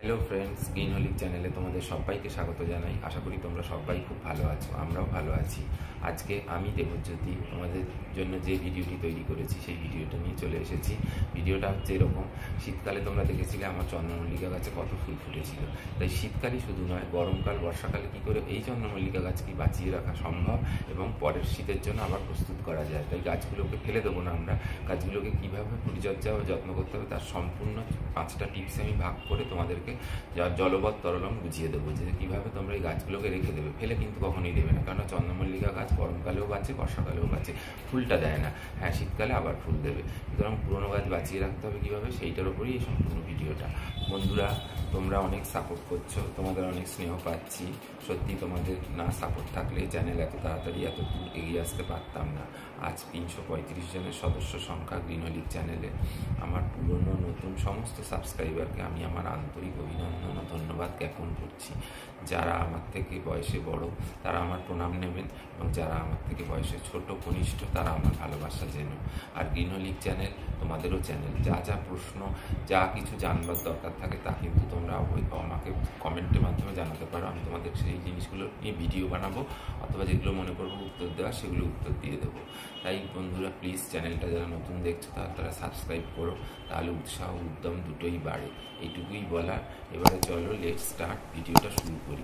Hello friends, green হলিক চ্যানেলে তোমাদের সবাইকে স্বাগত জানাই। আশা করি তোমরা সবাই খুব ভালো আছো, আমরাও ভালো আছি। আজকে আমি দেবজ্যোতি তোমাদের জন্য যে ভিডিওটি তৈরি করেছি সেই ভিডিওটা নিয়ে চলে এসেছি। ভিডিওটা হচ্ছে এরকম: শীতকালে তোমরা দেখেছিলে আমার চন্দ্রমল্লিকা গাছে কত ফুল ফুটেছিল, তাই শীতকালই শুধু নয়, গরমকাল বর্ষাকালে কী করে এই চন্দ্রমল্লিকা গাছকে বাঁচিয়ে রাখা সম্ভব এবং পরের শীতের জন্য আবার প্রস্তুত করা যায়। তাই গাছগুলোকে ফেলে দেবো না আমরা, গাছগুলোকে কীভাবে পরিচর্যা ও যত্ন করতে হবে তার সম্পূর্ণ 5টা টিপস আমি ভাগ করে তোমাদেরকে জলবৎ তরলম বুঝিয়ে দেবো, যে কীভাবে তোমরা এই গাছগুলোকে রেখে দেবে। ফেলে কিন্তু কখনোই দেবে না, কারণ চন্দ্রমল্লিকা গাছ গরমকালেও বাঁচে, বর্ষাকালেও বাঁচে, ফুলটা দেয় না। হ্যাঁ, শীতকালে আবার ফুল দেবে। সুতরাং পুরোনো গাছ বাঁচিয়ে রাখতে হবে কীভাবে, সেইটার ওপরই এই সম্পূর্ণ ভিডিওটা। বন্ধুরা, তোমরা অনেক সাপোর্ট করছো, তোমাদের অনেক স্নেহ পাচ্ছি। সত্যি তোমাদের না সাপোর্ট থাকলে এই চ্যানেল এত তাড়াতাড়ি এত দূর এগিয়ে আসতে পারতাম না। আজ 335 জনের সদস্য সংখ্যা গ্রিন হলিক চ্যানেলে। আমার পুরনো নতুন সমস্ত সাবস্ক্রাইবারকে আমি আমার আন্তরিক অভিনন্দন ও ধন্যবাদ জ্ঞাপন করছি। যারা আমার থেকে বয়সে বড় তারা আমার প্রণাম নেবেন, এবং যারা আমার থেকে বয়সে ছোট কনিষ্ঠ তারা আমার ভালোবাসা যেন। আর গ্রিন হলিক চ্যানেল তোমাদেরও চ্যানেল। যা যা প্রশ্ন, যা কিছু জানবার দরকার থাকে তা কিন্তু তোমরা আমাকে কমেন্টের মাধ্যমে জানাতে পারো। আমি তোমাদের সেই জিনিসগুলো নিয়ে ভিডিও বানাবো, অথবা যেগুলো মনে করবো উত্তর দেওয়া সেগুলো উত্তর দিয়ে দেবো। তাই বন্ধুরা, প্লিজ চ্যানেলটা যারা নতুন দেখছো তারা সাবস্ক্রাইব করো, তাহলে উৎসাহ উদ্যম দুটোই বাড়ে। এইটুকুই বলার। এবারে চলো লেটস স্টার্ট, ভিডিওটা শুরু করি।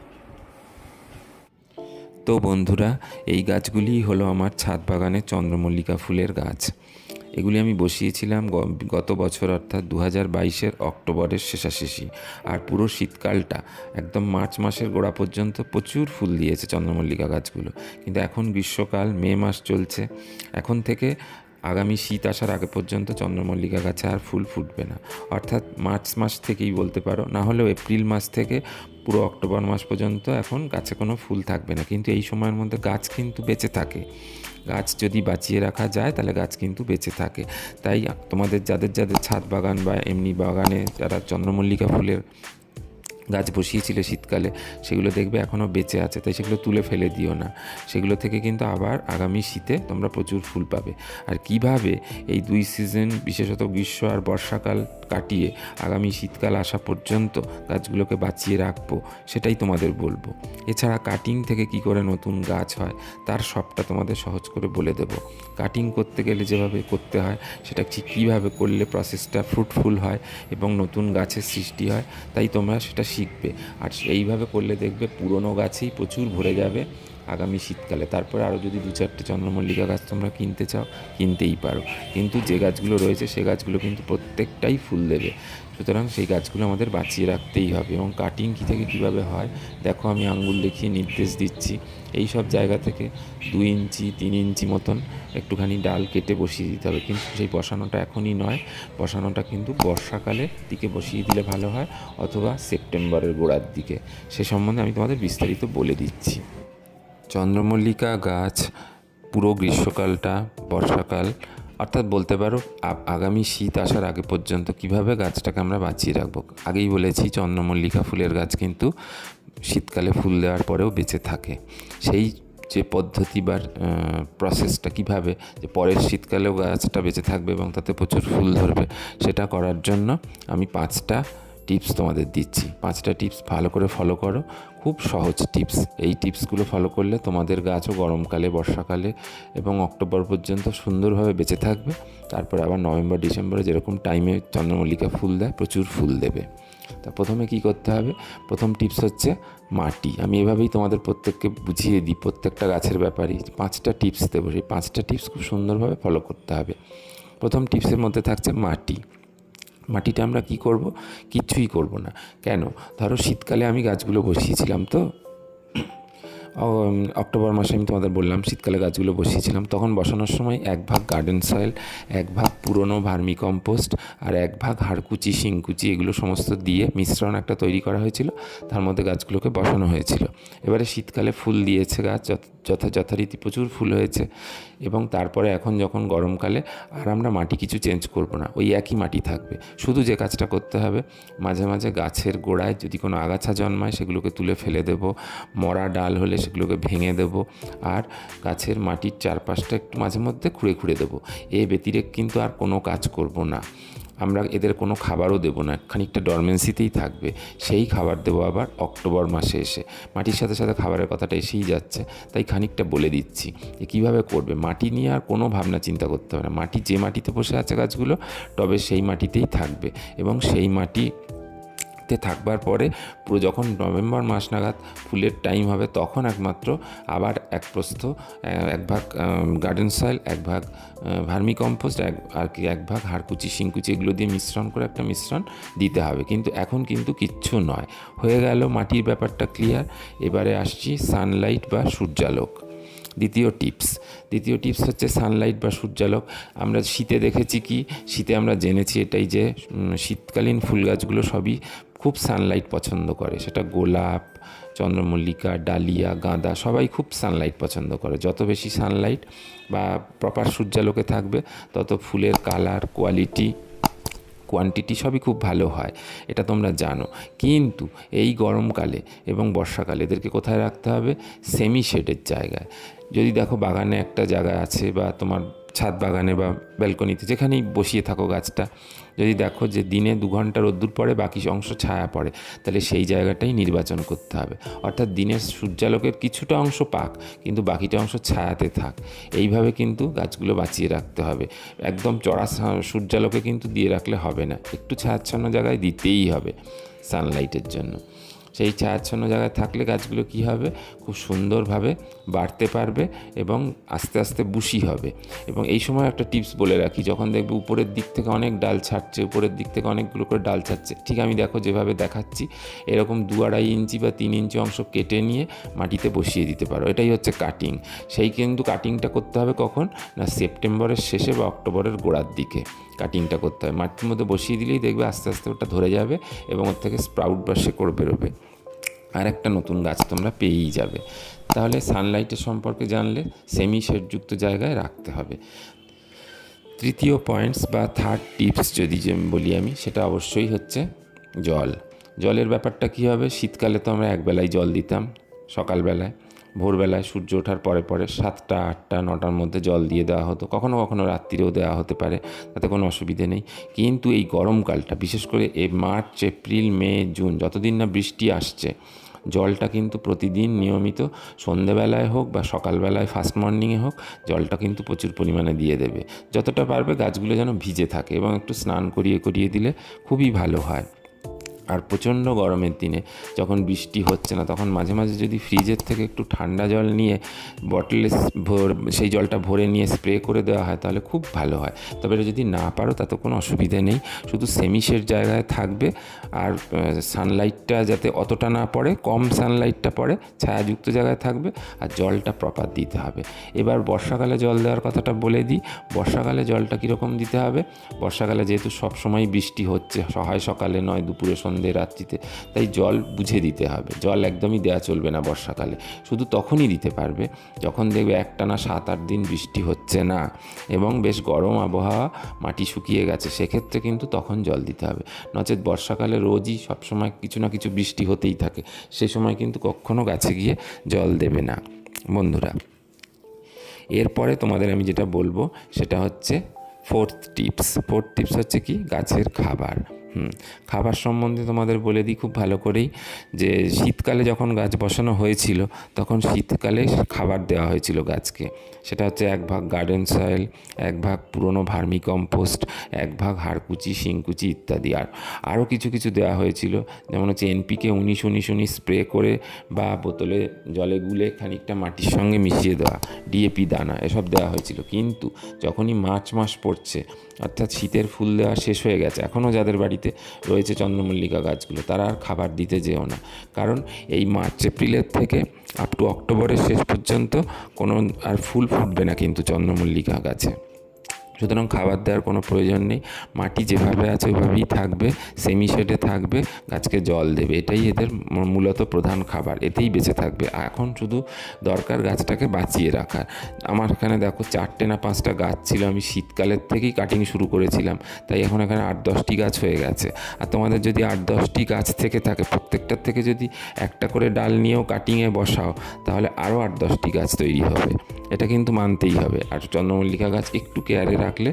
তো বন্ধুরা, এই গাছগুলি হলো আমার ছাদ বাগানের চন্দ্রমল্লিকা ফুলের গাছ। এগুলি আমি বসিয়েছিলাম গত বছর, অর্থাৎ 2022-এর অক্টোবরের শেষাশেষি। আর পুরো শীতকালটা একদম মার্চ মাসের গোড়া পর্যন্ত প্রচুর ফুল দিয়েছে চন্দ্রমল্লিকা গাছগুলো। কিন্তু এখন গ্রীষ্মকাল, মে মাস চলছে, এখন থেকে আগামী শীত আসার আগে পর্যন্ত চন্দ্রমল্লিকা গাছে আর ফুল ফুটবে না। অর্থাৎ মার্চ মাস থেকেই বলতে পারো, না হলেও এপ্রিল মাস থেকে পুরো অক্টোবর মাস পর্যন্ত এখন গাছে কোনো ফুল থাকবে না। কিন্তু এই সময়ের মধ্যে গাছ কিন্তু বেঁচে থাকে। গাছ যদি বাঁচিয়ে রাখা যায় তাহলে গাছ কিন্তু বেঁচে থাকে। তাই তোমাদের যাদের যাদের ছাদ বাগান বা এমনি বাগানে যারা চন্দ্রমল্লিকা ফুলের গাছ বসিয়েছিলে শীতকালে, সেগুলো দেখবে এখনও বেঁচে আছে, তাই সেগুলো তুলে ফেলে দিও না। সেগুলো থেকে কিন্তু আবার আগামী শীতে তোমরা প্রচুর ফুল পাবে। আর কিভাবে এই দুই সিজন, বিশেষত গ্রীষ্ম আর বর্ষাকাল কাটিয়ে আগামী শীতকাল আসা পর্যন্ত গাছগুলোকে বাঁচিয়ে রাখবো, সেটাই তোমাদের বলবো। এছাড়া কাটিং থেকে কি করে নতুন গাছ হয় তার সবটা তোমাদের সহজ করে বলে দেব। কাটিং করতে গেলে যেভাবে করতে হয় সেটা ঠিক কীভাবে করলে প্রসেসটা ফ্রুটফুল হয় এবং নতুন গাছের সৃষ্টি হয়, তাই তোমরা সেটা শিখবে। আর এইভাবে করলে দেখবে পুরনো গাছেই প্রচুর ভরে যাবে আগামী শীতকালে। তারপরে আরও যদি 2-4টে চন্দ্রমল্লিকা গাছ তোমরা কিনতে চাও, কিনতেই পারো। কিন্তু যে গাছগুলো রয়েছে সে গাছগুলো কিন্তু প্রত্যেকটাই ফুল দেবে। সুতরাং সেই গাছগুলো আমাদের বাঁচিয়ে রাখতেই হবে। এবং কাটিং কী থেকে কীভাবে হয় দেখো, আমি আঙ্গুল দেখিয়ে নির্দেশ দিচ্ছি। এই সব জায়গা থেকে 2 ইঞ্চি 3 ইঞ্চি মতন একটুখানি ডাল কেটে বসিয়ে দিতে হবে। কিন্তু সেই বসানোটা এখনই নয়, বসানোটা কিন্তু বর্ষাকালের দিকে বসিয়ে দিলে ভালো হয়, অথবা সেপ্টেম্বরের গোড়ার দিকে। সে সম্বন্ধে আমি তোমাদের বিস্তারিত বলে দিচ্ছি। চন্দ্রমল্লিকা গাছ পুরো গ্রীষ্মকালটা, বর্ষাকাল, অর্থাৎ বলতে পারো আগামী শীত আসার আগে পর্যন্ত কিভাবে গাছটাকে আমরা বাঁচিয়ে রাখবো। আগেই বলেছি, চন্দ্রমল্লিকা ফুলের গাছ কিন্তু শীতকালে ফুল দেওয়ার পরেও বেঁচে থাকে। সেই যে পদ্ধতি বা প্রসেসটা কীভাবে যে পরের শীতকালেও গাছটা বেঁচে থাকবে এবং তাতে প্রচুর ফুল ধরবে, সেটা করার জন্য আমি 5টা টিপস তোমাদের দিচ্ছি। 5টা টিপস ভালো করে ফলো করো, খুব সহজ টিপস। এই টিপসগুলো ফলো করলে তোমাদের গাছও গরমকালে, বর্ষাকালে এবং অক্টোবর পর্যন্ত সুন্দরভাবে বেঁচে থাকবে। তারপর আবার নভেম্বর ডিসেম্বরে যেরকম টাইমে চন্দ্রমল্লিকা ফুল দেয়, প্রচুর ফুল দেবে। তা প্রথমে কি করতে হবে? প্রথম টিপস হচ্ছে মাটি। আমি এভাবেই তোমাদের প্রত্যেককে বুঝিয়ে দিই, প্রত্যেকটা গাছের ব্যাপারেই 5টা টিপস দেবো। সেই 5টা টিপস খুব সুন্দরভাবে ফলো করতে হবে। প্রথম টিপসের মধ্যে থাকছে মাটি। মাটিটা আমরা কি করব? কিচ্ছুই করব না। কেন? ধরো শীতকালে আমি গাছগুলো বসিয়েছিলাম, তো অক্টোবর মাসে আমি তোমাদের বললাম শীতকালে গাছগুলো বসিয়েছিলাম, তখন বসানোর সময় 1 ভাগ গার্ডেন সয়েল, 1 ভাগ পুরনো ভার্মি কম্পোস্ট আর 1 ভাগ হাড়কুচি, শিংকুচি, এগুলো সমস্ত দিয়ে মিশ্রণ একটা তৈরি করা হয়েছিল, তার মধ্যে গাছগুলোকে বসানো হয়েছিল। এবারে শীতকালে ফুল দিয়েছে গাছ, যথারীতি প্রচুর ফুল হয়েছে। এবং তারপরে এখন যখন গরমকালে আর আমরা মাটি কিছু চেঞ্জ করব না, ওই একই মাটি থাকবে। শুধু যে কাজটা করতে হবে, মাঝে মাঝে গাছের গোড়ায় যদি কোনো আগাছা জন্মায় সেগুলোকে তুলে ফেলে দেব, মরা ডাল হলে সেগুলোকে ভেঙে দেব, আর গাছের মাটির চারপাশটা একটু মাঝে মধ্যে খুঁড়ে খুঁড়ে দেবো। এ ব্যতিরেক কিন্তু আর কোনো কাজ করব না। আমরা এদের কোনো খাবারও দেবো না, খানিকটা ডরমেন্সিতেই থাকবে। সেই খাবার দেবো আবার অক্টোবর মাসে এসে। মাটির সাথে সাথে খাবারের কথাটা এসেই যাচ্ছে, তাই খানিকটা বলে দিচ্ছি যে কীভাবে করবে। মাটি নিয়ে আর কোনো ভাবনা চিন্তা করতে হবে না। মাটি যে মাটিতে বসে আছে গাছগুলো, তবে সেই মাটিতেই থাকবে, এবং সেই মাটি থাকবার পরে পুরো যখন নভেম্বর মাস নাগাদ ফুলের টাইম হবে, তখন একমাত্র আবার এক প্রস্থ 1 ভাগ গার্ডেন সয়েল, 1 ভাগ ভার্মি কম্পোস্ট, আর কি 1 ভাগ হাড়কুচি শিংকুচি, এগুলো দিয়ে মিশ্রণ করে একটা মিশ্রণ দিতে হবে। কিন্তু এখন কিন্তু কিচ্ছু নয়, হয়ে গেল মাটির ব্যাপারটা ক্লিয়ার। এবারে আসছি সানলাইট বা সূর্যালোক। দ্বিতীয় টিপস হচ্ছে সানলাইট বা সূর্যালোক। আমরা শীতে দেখেছি কি, শীতে আমরা জেনেছি এটাই যে শীতকালীন ফুল গাছগুলো সবই খুব সানলাইট পছন্দ করে। সেটা গোলাপ, চন্দ্রমল্লিকা, ডালিয়া, গাঁদা সবাই খুব সানলাইট পছন্দ করে। যত বেশি সানলাইট বা প্রপার সূর্যালোকে থাকবে, তত ফুলের কালার, কোয়ান্টিটি সবই খুব ভালো হয়, এটা তোমরা জানো। কিন্তু এই গরমকালে এবং বর্ষাকালে এদেরকে কোথায় রাখতে হবে? সেমি শেডের জায়গায়। যদি দেখো বাগানে একটা জায়গা আছে, বা তোমার ছাদ বাগানে বা ব্যালকনিতে, যেখানেই বসিয়ে থাকো গাছটা, যদি দেখো যে দিনে 2 ঘন্টা রোদ্দুর পড়ে, বাকি অংশ ছায়া পড়ে, তাহলে সেই জায়গাটাই নির্বাচন করতে হবে। অর্থাৎ দিনের সূর্যালোকের কিছুটা অংশ পাক, কিন্তু বাকিটা অংশ ছায়াতে থাক। এইভাবে কিন্তু গাছগুলো বাঁচিয়ে রাখতে হবে। একদম চড়া সূর্যালোকে কিন্তু দিয়ে রাখলে হবে না, একটু ছায়াচ্ছন্ন জায়গায় দিতেই হবে সানলাইটের জন্য। সেই ছায়াচ্ছন্ন জায়গায় থাকলে গাছগুলো কী হবে? খুব সুন্দরভাবে বাড়তে পারবে এবং আস্তে আস্তে বুশি হবে। এবং এই সময় একটা টিপস বলে রাখি, যখন দেখবে উপরের দিক থেকে অনেক ডাল ছাড়ছে, উপরের দিক থেকে অনেকগুলো করে ডাল ছাড়ছে, ঠিক আমি দেখো যেভাবে দেখাচ্ছি, এরকম 2-2.5 ইঞ্চি বা 3 ইঞ্চি অংশ কেটে নিয়ে মাটিতে বসিয়ে দিতে পারো। এটাই হচ্ছে কাটিং। সেই কিন্তু কাটিংটা করতে হবে কখন না, সেপ্টেম্বরের শেষে বা অক্টোবরের গোড়ার দিকে কাটিংটা করতে হবে। মাটির মধ্যে বসিয়ে দিলেই দেখবে আস্তে আস্তে ওটা ধরে যাবে এবং ওর থেকে স্প্রাউট বা শেকড় বেরোবে, আর একটা নতুন গাছ তোমরা পেয়েই যাবে। তাহলে সানলাইটের সম্পর্কে জানলে সেমি শেডযুক্ত জায়গায় রাখতে হবে। তৃতীয় পয়েন্টস বা থার্ড টিপস যদি বলি আমি, সেটা অবশ্যই হচ্ছে জলের ব্যাপারটা কী হবে? শীতকালে তো আমরা একবেলায় জল দিতাম, সকালবেলায়, ভোরবেলায় সূর্য ওঠার পরে 7টা, 8টা, 9টার মধ্যে জল দিয়ে দেওয়া হতো। কখনো কখনো রাত্রিরেও দেওয়া হতে পারে, তাতে কোনো অসুবিধে নেই। কিন্তু এই গরমকালটা, বিশেষ করে এই মার্চ, এপ্রিল, মে, জুন, যতদিন না বৃষ্টি আসছে, জলটা কিন্তু প্রতিদিন নিয়মিত সন্ধেবেলায় হোক বা সকালবেলায় ফার্স্ট মর্নিংয়ে হোক, জলটা কিন্তু প্রচুর পরিমাণে দিয়ে দেবে। যতটা পারবে গাছগুলো যেন ভিজে থাকে, এবং একটু স্নান করিয়ে দিলে খুবই ভালো হয়। আর প্রচণ্ড গরমের দিনে যখন বৃষ্টি হচ্ছে না, তখন মাঝে মাঝে যদি ফ্রিজের থেকে একটু ঠান্ডা জল নিয়ে বটলে সেই জলটা ভরে নিয়ে স্প্রে করে দেওয়া হয়, তাহলে খুব ভালো হয়। তবে যদি না পারো তাতে কোনো অসুবিধে নেই, শুধু সেমিশেড জায়গায় থাকবে, আর সানলাইটটা যাতে অতটা না পড়ে, কম সানলাইটটা পড়ে, ছায়াযুক্ত জায়গায় থাকবে, আর জলটা প্রপার দিতে হবে। এবার বর্ষাকালে জল দেওয়ার কথাটা বলে দিই। বর্ষাকালে জলটা কীরকম দিতে হবে? বর্ষাকালে যেহেতু সবসময় বৃষ্টি হচ্ছে, হয় সকালে নয় দুপুরে, সন্ধ্যে, রাত্রিতে, তাই জল বুঝে দিতে হবে। জল একদমই দেওয়া চলবে না বর্ষাকালে। শুধু তখনই দিতে পারবে যখন দেখবে একটানা 7-8 দিন বৃষ্টি হচ্ছে না এবং বেশ গরম আবহাওয়া, মাটি শুকিয়ে গেছে, সেক্ষেত্রে কিন্তু তখন জল দিতে হবে। নচেত বর্ষাকালে রোজই সবসময় কিছু না কিছু বৃষ্টি হতেই থাকে, সে সময় কিন্তু কখনো গাছে গিয়ে জল দেবে না বন্ধুরা। এরপরে তোমাদের আমি যেটা বলবো সেটা হচ্ছে ফোর্থ টিপস হচ্ছে কি? গাছের খাবার। খাবার সম্বন্ধে তোমাদের বলে দিই খুব ভালো করেই, যে শীতকালে যখন গাছ বসানো হয়েছিল, তখন শীতকালে খাবার দেওয়া হয়েছিল গাছকে। সেটা হচ্ছে 1 ভাগ গার্ডেন সয়েল, 1 ভাগ পুরনো ভার্মি কম্পোস্ট, 1 ভাগ হাড়কুচি, শিংকুচি ইত্যাদি। আরও কিছু দেওয়া হয়েছিল, যেমন হচ্ছে NPK 19-19-19 স্প্রে করে বা বোতলে জলে গুলে খানিকটা মাটির সঙ্গে মিশিয়ে দেওয়া, DAP দানা, এসব দেওয়া হয়েছিল। কিন্তু যখনই মার্চ মাস পড়ছে, অর্থাৎ শীতের ফুল দেওয়া শেষ হয়ে গেছে, এখনও যাদের বাড়িতে রয়েছে চন্দ্রমল্লিকা গাছগুলো, তারা আর খাবার দিতে যেও না। কারণ এই মার্চ এপ্রিলের থেকে আপ টু অক্টোবরের শেষ পর্যন্ত কোনো আর ফুল ফুটবে না কিন্তু চন্দ্রমল্লিকা গাছে। সুতরাং খাবার দেওয়ার কোনো প্রয়োজন নেই। মাটি যেভাবে আছে ওইভাবেই থাকবে, সেমি শেডে থাকবে, গাছকে জল দেবে, এটাই এদের মূলত প্রধান খাবার, এতেই বেঁচে থাকবে। এখন শুধু দরকার গাছটাকে বাঁচিয়ে রাখার। আমার এখানে দেখো 4টে না 5টা গাছ ছিল, আমি শীতকালের থেকেই কাটিং শুরু করেছিলাম, তাই এখন এখানে 8-10টি গাছ হয়ে গেছে। আর তোমাদের যদি 8-10টি গাছ থেকে থাকে, প্রত্যেকটার থেকে যদি একটা করে ডাল নিয়েও কাটিংয়ে বসাও, তাহলে আরও 8-10টি গাছ তৈরি হবে। এটা কিন্তু মানতেই হবে। আর চন্দ্রমল্লিকা গাছ একটু কেয়ারে রাখলে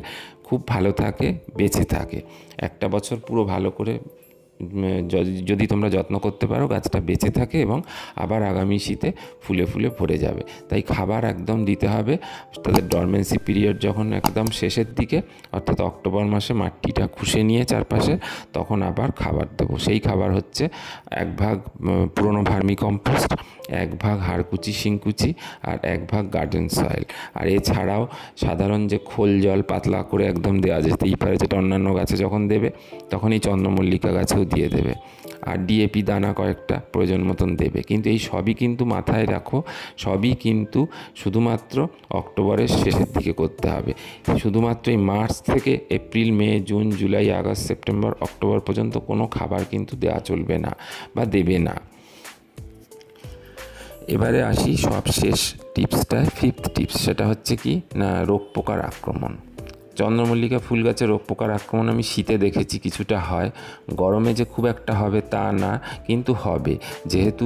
খুব ভালো থাকে, বেঁচে থাকে। একটা বছর পুরো ভালো করে যদি তোমরা যত্ন করতে পারো, গাছটা বেঁচে থাকে এবং আবার আগামী শীতে ফুলে ফুলে ভরে যাবে। তাই খাবার একদম দিতে হবে তাদের ডরমেন্সি পিরিয়ড যখন একদম শেষের দিকে, অর্থাৎ অক্টোবর মাসে মাটিটা খুশে নিয়ে চারপাশে, তখন আবার খাবার দেবো। সেই খাবার হচ্ছে 1 ভাগ পুরনো ভার্মি কম্পোস্ট, 1 ভাগ হাড়কুচি শিংকুচি, আর 1 ভাগ গার্ডেন সয়েল। আর এছাড়াও সাধারণ যে খোল জল পাতলা করে একদম দেওয়া যেতেই পারে, যেটা অন্যান্য গাছে যখন দেবে তখনই চন্দ্রমল্লিকা গাছেও দিয়ে দেবে। আর ডিএপি দানা কয়েকটা প্রয়োজন মতন দেবে। কিন্তু এই সবই কিন্তু মাথায় রাখো, সবই কিন্তু শুধুমাত্র অক্টোবরের শেষের দিকে করতে হবে। শুধুমাত্র এই মার্চ থেকে April, May, June, July, August, September, October পর্যন্ত কোনো খাবার কিন্তু দেওয়া চলবে না বা দেবে না। এবারে আসি সবশেষ টিপসটা, 5th টিপস। সেটা হচ্ছে কি না, রোগ পোকার আক্রমণ। চন্দ্রমল্লিকা ফুল গাছে রোগ পোকার আক্রমণ আমি শীতে দেখেছি কিছুটা হয়, গরমে যে খুব একটা হবে তা না, কিন্তু হবে। যেহেতু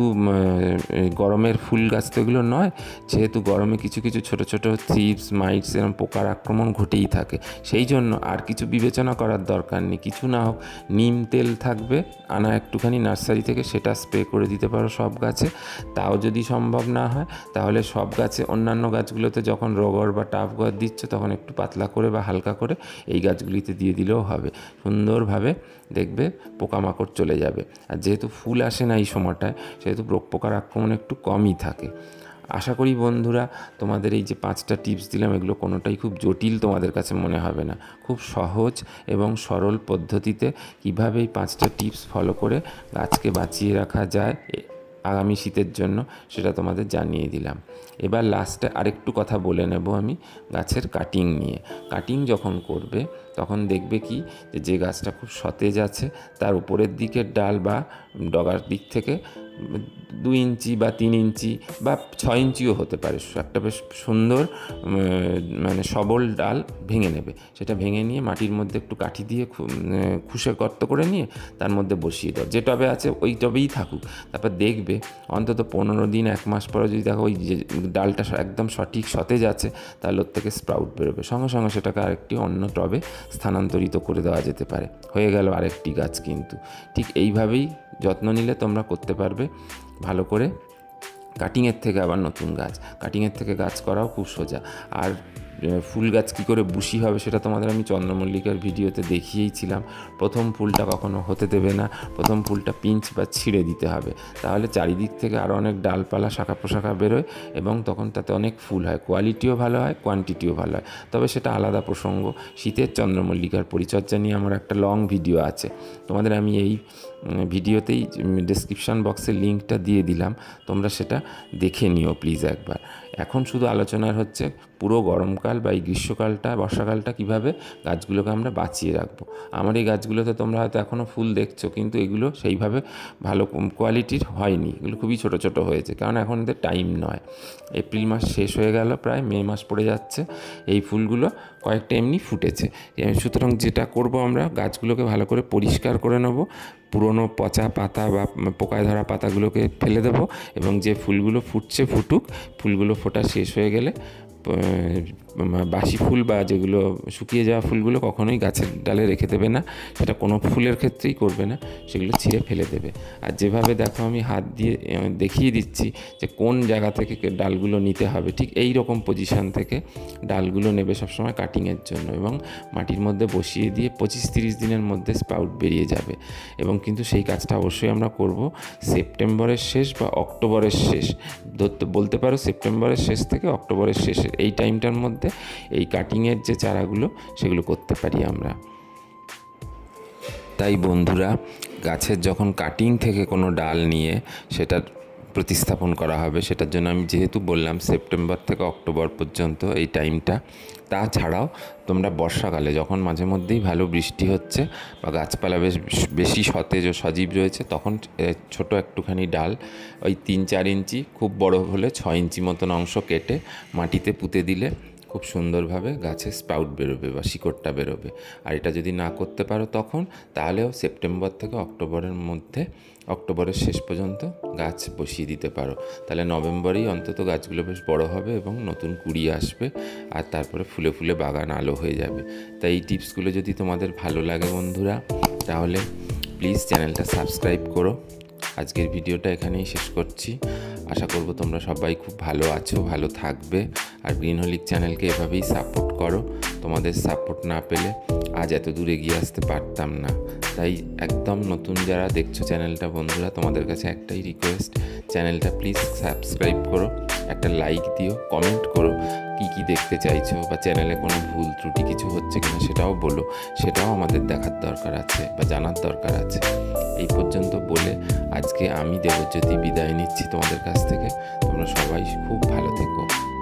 গরমের ফুল গাছ তো এগুলো নয়, যেহেতু গরমে কিছু কিছু ছোটো ছোটো থ্রিপস, মাইটস এরকম পোকার আক্রমণ ঘটেই থাকে। সেই জন্য আর কিছু বিবেচনা করার দরকার নেই। কিছু না হোক নিম তেল থাকবে আনা একটুখানি নার্সারি থেকে, সেটা স্প্রে করে দিতে পারো সব গাছে। তাও যদি সম্ভব না হয় তাহলে সব গাছে, অন্যান্য গাছগুলোতে যখন রগর বা টাফ গড় দিচ্ছ তখন একটু পাতলা করে বা হালকা করে এই গাছগুলিতে দিয়ে দিলেও হবে। সুন্দরভাবে দেখবে পোকামাকড় চলে যাবে। আর যেহেতু ফুল আসে না এই সময়টায়, সেহেতু রোগ পোকার আক্রমণ একটু কমই থাকে। আশা করি বন্ধুরা, তোমাদের এই যে 5টা টিপস দিলাম, এগুলো কোনোটাই খুব জটিল তোমাদের কাছে মনে হবে না। খুব সহজ এবং সরল পদ্ধতিতে কীভাবে এই 5টা টিপস ফলো করে গাছকে বাঁচিয়ে রাখা যায় আগামী শীতের জন্য, সেটা তোমাদের জানিয়ে দিলাম। এবার লাস্টে আরেকটু কথা বলে নেব আমি গাছের কাটিং নিয়ে। কাটিং যখন করবে তখন দেখবে কি, যে গাছটা খুব সতেজ আছে তার উপরের দিকের ডাল বা ডগার দিক থেকে 2 ইঞ্চি বা 3 ইঞ্চি বা 6 ইঞ্চিও হতে পারে, একটা বেশ সুন্দর মানে সবল ডাল ভেঙে নেবে। সেটা ভেঙে নিয়ে মাটির মধ্যে একটু কাঠি দিয়ে খুশে গর্ত করে নিয়ে তার মধ্যে বসিয়ে দাও। যে টবে আছে ওই টবেই থাকুক। তারপর দেখবে অন্তত 15 দিন, 1 মাস পরে যদি দেখো ওই যে ডালটা একদম সঠিক সতেজ আছে, তাহলে ওর থেকে স্প্রাউট বেরোবে। সঙ্গে সঙ্গে সেটাকে আরেকটি অন্য টবে স্থানান্তরিত করে দেওয়া যেতে পারে। হয়ে গেল আরেকটি গাছ। কিন্তু ঠিক এইভাবেই যত্ন নিলে তোমরা করতে পারবে ভালো করে কাটিংয়ের থেকে আবার নতুন গাছ। কাটিংয়ের থেকে গাছ করাও খুব সোজা। আর ফুল গাছ কী করে বুশি হবে সেটা তোমাদের আমি চন্দ্রমল্লিকার ভিডিওতে দেখিয়েইছিলাম। প্রথম ফুলটা কখনো হতে দেবে না, প্রথম ফুলটা পিঞ্চ বা ছিঁড়ে দিতে হবে। তাহলে চারিদিক থেকে আরও অনেক ডালপালা, শাখা প্রশাখা বেরোয় এবং তখন তাতে অনেক ফুল হয়। কোয়ালিটিও ভালো হয়, কোয়ান্টিটিও ভালো হয়। তবে সেটা আলাদা প্রসঙ্গ। শীতের চন্দ্রমল্লিকার পরিচর্যা নিয়ে আমার একটা লং ভিডিও আছে, তোমাদের আমি এই ভিডিওতেই ডেসক্রিপশান বক্সে লিঙ্কটা দিয়ে দিলাম, তোমরা সেটা দেখে নিও প্লিজ একবার। এখন শুধু আলোচনার হচ্ছে পুরো গরমকাল বা এই গ্রীষ্মকালটা, বর্ষাকালটা কীভাবে গাছগুলোকে আমরা বাঁচিয়ে রাখবো। আমার এই গাছগুলোতে তোমরা হয়তো এখনও ফুল দেখছো, কিন্তু এগুলো সেইভাবে ভালো কোয়ালিটির হয়নি, এগুলো খুবই ছোটো ছোটো হয়েছে, কারণ এখন এদের টাইম নয়। এপ্রিল মাস শেষ হয়ে গেল, প্রায় মে মাস পড়ে যাচ্ছে। এই ফুলগুলো কয়েকটা এমনি ফুটেছে। সুতরাং যেটা করব, আমরা গাছগুলোকে ভালো করে পরিষ্কার করে নেব, পুরনো পচা পাতা বা পোকায় ধরা পাতাগুলোকে ফেলে দেবো এবং যে ফুলগুলো ফুটছে ফুটুক। ফুলগুলো ফোটা শেষ হয়ে গেলে বাসি ফুল বা যেগুলো শুকিয়ে যাওয়া ফুলগুলো কখনোই গাছের ডালে রেখে দেবে না, সেটা কোনো ফুলের ক্ষেত্রেই করবে না, সেগুলো ছিঁড়ে ফেলে দেবে। আর যেভাবে দেখো আমি হাত দিয়ে দেখিয়ে দিচ্ছি যে কোন জায়গা থেকে ডালগুলো নিতে হবে, ঠিক এই রকম পজিশান থেকে ডালগুলো নেবে সবসময় কাটিংয়ের জন্য, এবং মাটির মধ্যে বসিয়ে দিয়ে 25-30 দিনের মধ্যে স্প্রাউট বেরিয়ে যাবে। এবং কিন্তু সেই কাজটা অবশ্যই আমরা করব সেপ্টেম্বরের শেষ বা অক্টোবরের শেষ, বলতে পারো সেপ্টেম্বরের শেষ থেকে অক্টোবরের শেষের এই টাইমটার মধ্যে এই কাটিংয়ের যে চারাগুলো সেগুলো করতে পারি আমরা। তাই বন্ধুরা, গাছের যখন কাটিং থেকে কোনো ডাল নিয়ে সেটার প্রতিস্থাপন করা হবে, সেটার জন্য আমি যেহেতু বললাম সেপ্টেম্বর থেকে অক্টোবর পর্যন্ত এই টাইমটা, তাছাড়াও তোমরা বর্ষাকালে যখন মাঝে মধ্যেই ভালো বৃষ্টি হচ্ছে বা গাছপালা বেশি সতেজ ও সজীব রয়েছে, তখন ছোট একটুখানি ডাল ওই 3-4 ইঞ্চি, খুব বড় হলে 6 ইঞ্চি মতন অংশ কেটে মাটিতে পুঁতে দিলে খুব সুন্দরভাবে গাছে স্প্রাউট বেরোবে বা শিকড়টা বেরোবে। আর এটা যদি না করতে পারো তখন, তাহলেও সেপ্টেম্বর থেকে অক্টোবরের মধ্যে, অক্টোবরের শেষ পর্যন্ত গাছ বসিয়ে দিতে পারো। তাহলে নভেম্বরেই অন্তত গাছগুলো বেশ বড় হবে এবং নতুন কুড়ি আসবে, আর তারপরে ফুলে ফুলে বাগান আলো হয়ে যাবে। তাই এই টিপসগুলো যদি তোমাদের ভালো লাগে বন্ধুরা, তাহলে প্লিজ চ্যানেলটা সাবস্ক্রাইব করো। আজকের ভিডিওটা এখানেই শেষ করছি। আশা করব তোমরা সবাই খুব ভালো আছো, ভালো থাকবে। আর গ্রিনহোলিক চ্যানেলকে এভাবেই সাপোর্ট করো। তোমাদের সাপোর্ট না পেলে আজ এত দূর এগিয়ে আসতে পারতাম না। তাই একদম নতুন যারা দেখছো চ্যানেলটা বন্ধুরা, তোমাদের কাছে একটাই রিকোয়েস্ট, চ্যানেলটা প্লিজ সাবস্ক্রাইব করো, একটা লাইক দিও, কমেন্ট করো কী দেখতে চাইছো, বা চ্যানেলে কোনো ভুল ত্রুটি কিছু হচ্ছে কিনা সেটাও বলো। সেটাও আমাদের দেখার দরকার আছে বা জানার দরকার আছে। এই পর্যন্ত বলে আজকে আমি দেবজ্যোতি বিদায় নিচ্ছি তোমাদের কাছ থেকে। তোমরা সবাই খুব ভালো থেকো।